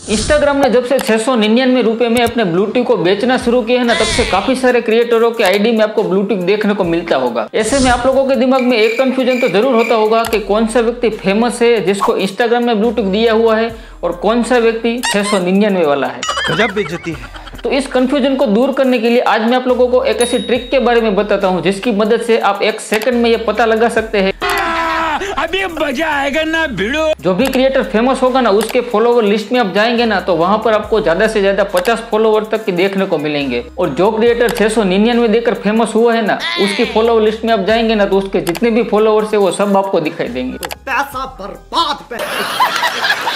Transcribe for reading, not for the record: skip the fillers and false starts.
Instagram ने जब से 699 रुपए में अपने ब्लूटूथ को बेचना शुरू किया है ना, तब से काफी सारे क्रिएटरों के आईडी में आपको ब्लूटूथ देखने को मिलता होगा। ऐसे में आप लोगों के दिमाग में एक कंफ्यूजन तो जरूर होता होगा कि कौन सा व्यक्ति फेमस है जिसको इंस्टाग्राम में ब्लूटूथ दिया हुआ है और कौन सा व्यक्ति 699 वाला है। गजब बेइज्जती है। तो इस कंफ्यूजन को दूर करने के लिए आज मैं आप लोगों को एक ऐसी ट्रिक के बारे में बताता हूँ जिसकी मदद से आप एक सेकंड में ये पता लगा सकते हैं अभी मजा आएगा ना भिड़ो। जो भी क्रिएटर फेमस होगा ना, उसके फॉलोवर लिस्ट में आप जाएंगे ना, तो वहां पर आपको ज्यादा से ज्यादा 50 फॉलोवर तक के देखने को मिलेंगे। और जो क्रिएटर 699 देकर फेमस हुआ है ना, उसकी फॉलोवर लिस्ट में आप जाएंगे ना, तो उसके जितने भी फॉलोवर्स है वो सब आपको दिखाई देंगे। पैसा बर्बाद